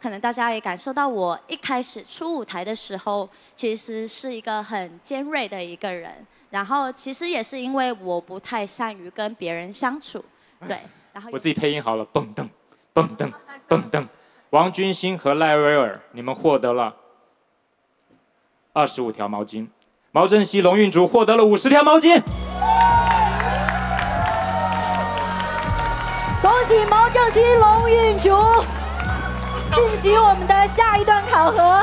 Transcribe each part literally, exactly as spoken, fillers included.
可能大家也感受到我一开始出舞台的时候，其实是一个很尖锐的一个人。然后其实也是因为我不太善于跟别人相处，对。然后我自己配音好了，蹦噔，蹦噔，蹦噔。王君馨和赖威尔，你们获得了二十五条毛巾。毛正熙、龙运竹获得了五十条毛巾。 恭喜毛正熙、龙运竹晋级我们的下一段考核。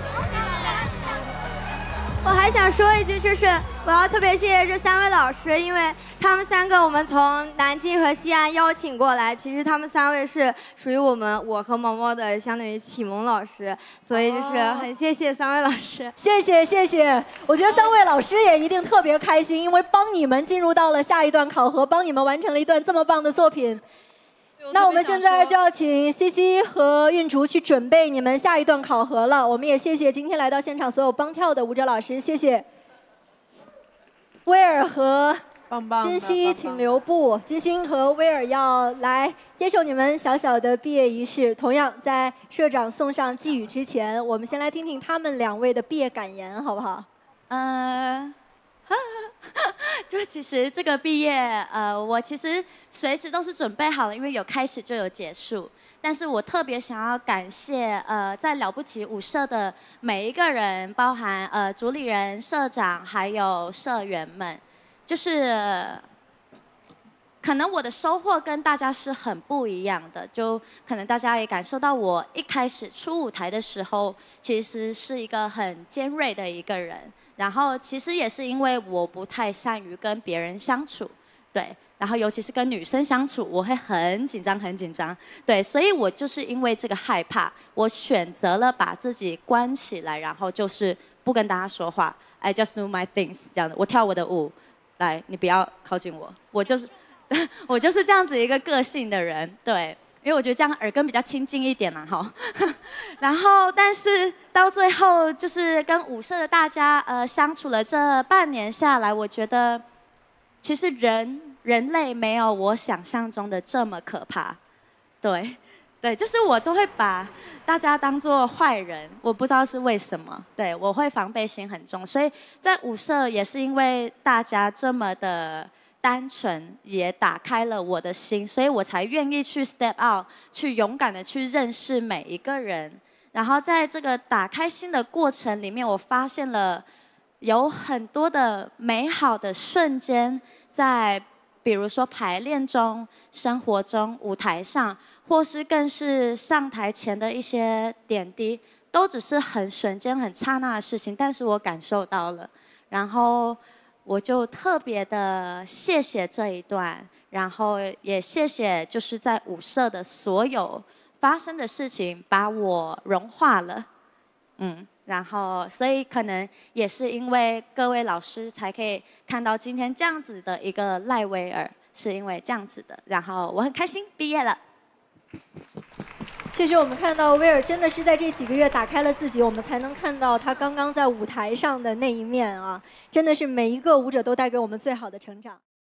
我还想说一句，就是我要特别谢谢这三位老师，因为他们三个我们从南京和西安邀请过来，其实他们三位是属于我们我和毛毛的相当于启蒙老师，所以就是很谢谢三位老师。 谢谢谢谢，我觉得三位老师也一定特别开心，因为帮你们进入到了下一段考核，帮你们完成了一段这么棒的作品。那我们现在就要请西西和运竹去准备你们下一段考核了。我们也谢谢今天来到现场所有帮跳的舞者老师，谢谢。威尔和金熙请留步，金星和威尔要来接受你们小小的毕业仪式。同样，在社长送上寄语之前，我们先来听听他们两位的毕业感言，好不好？ 呃。就其实这个毕业，呃，我其实随时都是准备好了，因为有开始就有结束。但是我特别想要感谢，呃，在了不起舞社的每一个人，包含呃主理人、社长还有社员们，就是。呃可能我的收获跟大家是很不一样的，就可能大家也感受到我一开始出舞台的时候，其实是一个很尖锐的一个人。然后其实也是因为我不太善于跟别人相处，对，然后尤其是跟女生相处，我会很紧张很紧张，对，所以我就是因为这个害怕，我选择了把自己关起来，然后就是不跟大家说话 ，I just do my things 这样的，我跳我的舞，来，你不要靠近我，我就是。我就是这样子一个个性的人，对，因为我觉得这样耳根比较亲近一点啦，哈。然后，但是到最后，就是跟舞社的大家呃相处了这半年下来，我觉得其实人人类没有我想象中的这么可怕，对，对，就是我都会把大家当作坏人，我不知道是为什么，对，我会防备心很重，所以在舞社也是因为大家这么的。单纯也打开了我的心，所以我才愿意去 step out， 去勇敢的去认识每一个人。然后在这个打开心的过程里面，我发现了有很多的美好的瞬间，在比如说排练中、生活中、舞台上，或是更是上台前的一些点滴，都只是很瞬间、很刹那的事情，但是我感受到了，然后。我就特别的谢谢这一段，然后也谢谢就是在舞社的所有发生的事情，把我融化了，嗯，然后所以可能也是因为各位老师才可以看到今天这样子的一个赖威尔，是因为这样子的，然后我很开心毕业了。 其实我们看到威尔真的是在这几个月打开了自己，我们才能看到他刚刚在舞台上的那一面啊！真的是每一个舞者都带给我们最好的成长。